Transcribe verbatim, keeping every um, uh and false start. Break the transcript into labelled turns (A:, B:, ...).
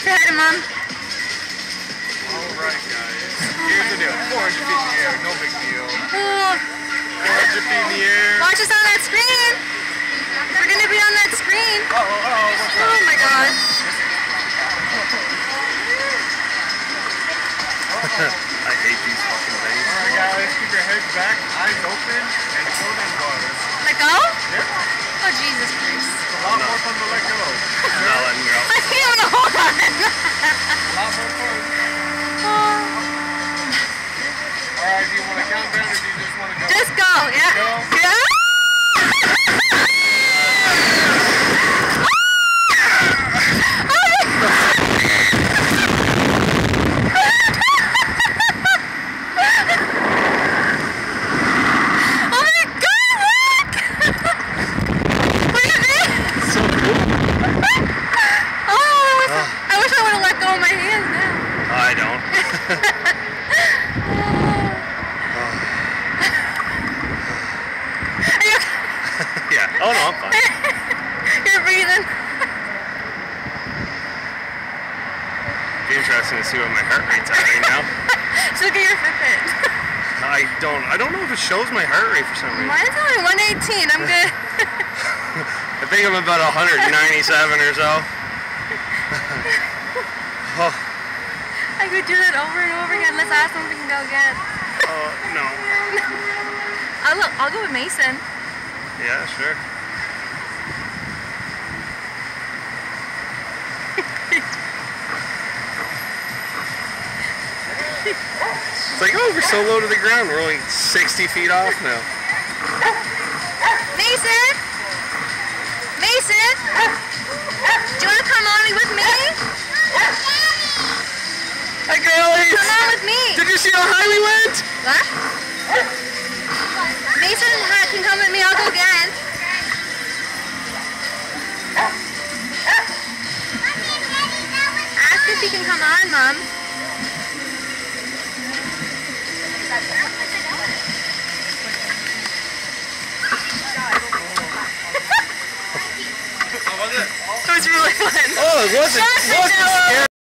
A: Say hi to Mom.
B: Alright guys, here's the deal. four hundred feet in the air, no big deal.
A: Oh.
B: four hundred feet in the air.
A: Watch us on that screen. We're going to be on that screen.
B: Uh oh, uh oh, what's up?
A: Oh my God.
C: I hate these fucking things.
B: Alright guys, keep your heads back, eyes open, and throw them bars.
A: Let go?
B: Yep.
A: Oh, Jesus Christ.
B: It's a lot more fun to let go.
C: I'm not letting go.
A: I can't even hold on.
B: A lot more fun. Alright, do you want to count down or do you just want to go?
A: Just go, yeah.
B: Go.
A: Yeah.
C: I don't. Yeah. Oh no, I'm fine.
A: You're breathing.
C: Be interesting to see what my heart rate's at right now.
A: Just look at your Fitbit.
C: I don't. I don't know if it shows my heart rate for some reason.
A: Mine's only one eighteen. I'm good.
C: I think I'm about one ninety-seven or so. Oh.
A: I could do that over and over again. Let's ask him if we can go again.
C: Oh, no.
A: I'll, look, I'll go with Mason.
C: Yeah, sure. It's like, oh, we're so low to the ground. We're only sixty feet off now.
A: Mason? Mason? Do you want to come on with me?
C: Hi, girlies!
A: Come on with me.
C: Did you see how high we went?
A: What? Mason can come with me. I'll go again. Ask if he can come on, Mom.
B: How was it?
A: It was really fun.
C: Oh, it wasn't.
A: Shut
C: wasn't
A: it down.
C: scary.